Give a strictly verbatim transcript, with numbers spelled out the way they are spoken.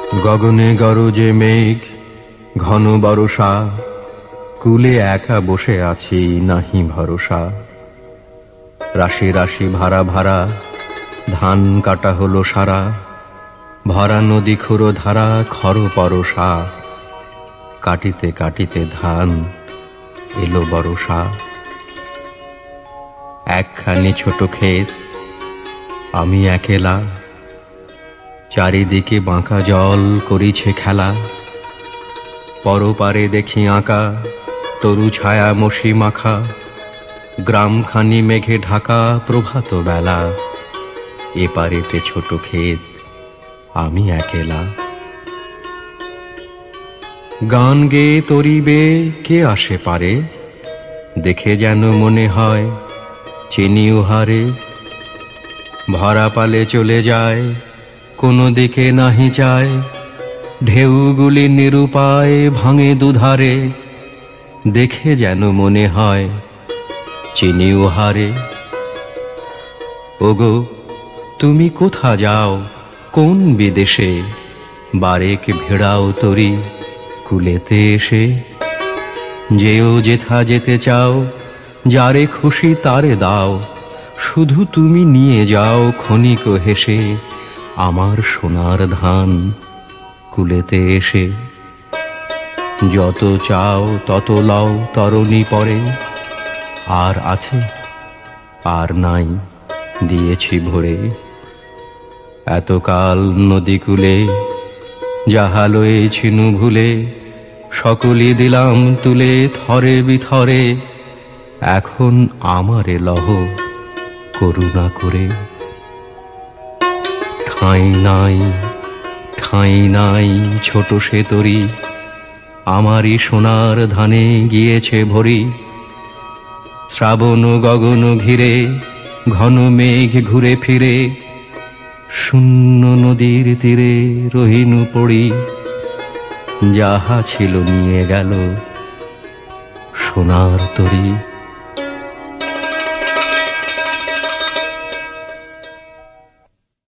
গগনে গরজে মেঘ, ঘন বরষা, কুলে একা বসে আছি নাহি ভরসা। রাশি রাশি ভাড়া ভাড়া, ধান কাটা হলো সারা, ভরা নদী খুঁড়ো ধারা, খর পরশা। কাটিতে কাটিতে ধান এলো বরষা। একখানি ছোট ক্ষেত, আমি একেলা, চারিদিকে বাঁকা জল করিছে খেলা। পরপারে দেখি আঁকা তরু ছায়া মশি মাখা, গ্রামখানি মেঘে ঢাকা প্রভাত বেলা। এপারেতে ছোট ক্ষেত, আমি একেলা। গান গেয়ে তরিবে কে আসে পারে, দেখে যেন মনে হয় চিনি উহারে। ভরা পালে চলে যায়, কোনো দিকে নাহি চায়, ঢেউগুলি নিরুপায় ভাঙে দুধারে। দেখে যেন মনে হয় চিনি উহারে। ওগো তুমি কোথা যাও, কোন বিদেশে, বারেক ভেড়াও তরি কুলেতে এসে। যেও যেথা যেতে চাও, যারে খুশি তারে দাও, শুধু তুমি নিয়ে যাও ক্ষণিক হেসে আমার সোনার ধান কুলেতে এসে। যত চাও তত লও তরণী পরে, আর আছে আর নাই দিয়েছি ভরে। এতকাল নদী কূলে যাহা লয়েছিনু ভুলে, সকলই দিলাম তুলে থরে বিথরে। এখন আমারে লহ করুণা করে। ঠাঁই নাই ঠাঁই নাই ছোট সে তরি, আমারই সোনার ধানে গিয়েছে ভরি। শ্রাবণ গগন ঘিরে ঘন মেঘ ঘুরে ফিরে, শূন্য নদীর তীরে রহিনু পড়ি। যাহা ছিল নিয়ে গেল সোনার তরি।